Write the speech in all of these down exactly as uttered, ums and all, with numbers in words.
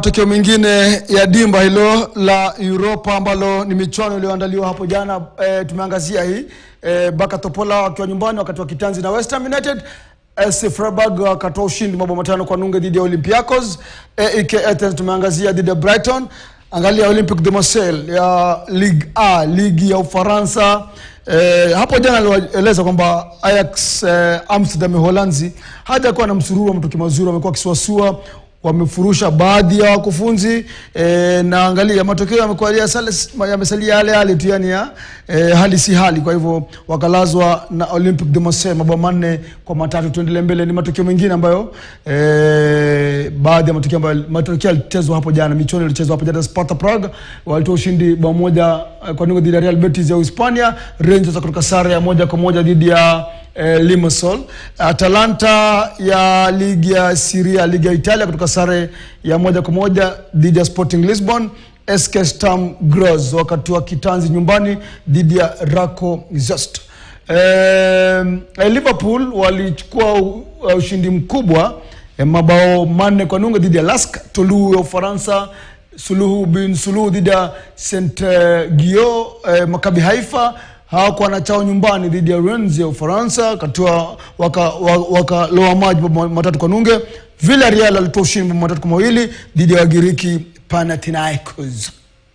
matokeo mengine ya dimba hilo la Europa ambalo ni michuano iliyoandaliwa hapo jana, e, tumeangazia hii e, Baka Topola wakiwa nyumbani wakati wa kitanzi na West Ham United. S C Freiburg wakatoa ushindi mabao matano kwa nunge dhidi ya Olympiacos. A E K Athens tumeangazia dhidi ya Brighton. Angalia Olympique de Marseille ya Ligue A, ligi ya Ufaransa. E, hapo jana alieleza kwamba Ajax e, Amsterdam Holanzi hajakuwa na msururu wa mtoki mazuri, wamekuwa kisuasua, wamefurusha baadhi ya wakufunzi e, na angalia matokeo yamekuwa yamesalia yale yale tu, yani ya e, hali si hali. Kwa hivyo wakalazwa na Olympique de Marseille mabao manne kwa matatu. Tuendelee mbele, ni matokeo mengine ambayo e, baadhi ya matokeo ambayo matokeo yalichezwa hapo jana. Michuano ilichezwa hapo jana. Sparta Prague walitoa ushindi bao moja kwa nunge dhidi ya Real Betis ya Hispania. Rangers kutoka sare ya moja kwa moja dhidi ya Eh, Limassol. Atalanta ya ligi ya Syria, ligi ya Italia kutoka sare ya moja kwa moja dhidi ya Sporting Lisbon. S K Sturm Graz wakati wa kitanzi nyumbani dhidi ya Rako Zest. Eh, Liverpool walichukua uh, ushindi mkubwa eh, mabao manne kwa nunge dhidi ya Lask. Toulouse ya Ufaransa, Suluhu bin Suluhu dhidi ya Saint Gio. eh, Maccabi Haifa hawakuwa na chao nyumbani dhidi ya Rennes ya Ufaransa, katua waka, waka loa maji matatu kwa nunge. Villarreal alitoa ushindi matatu kwa mawili dhidi ya Wagiriki Panathinaikos.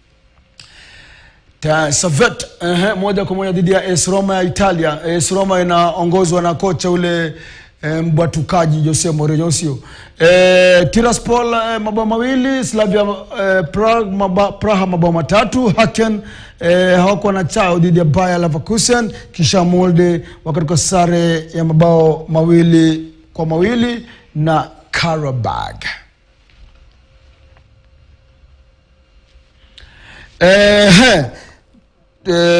Ta Savet eh, moja kwa moja dhidi ya A S Roma ya Italia. A S Roma inaongozwa na kocha ule eh, mbatukaji Jose Mourinho sio. Eh, Tiraspol eh, mabao mawili, Slavia eh, Prague maba, Praha mabao matatu. Haken eh, hawakuwa na chao dhidi ya Bayer Leverkusen, kisha Molde wakatoka sare ya mabao mawili kwa mawili na Karabag. Eh, eh,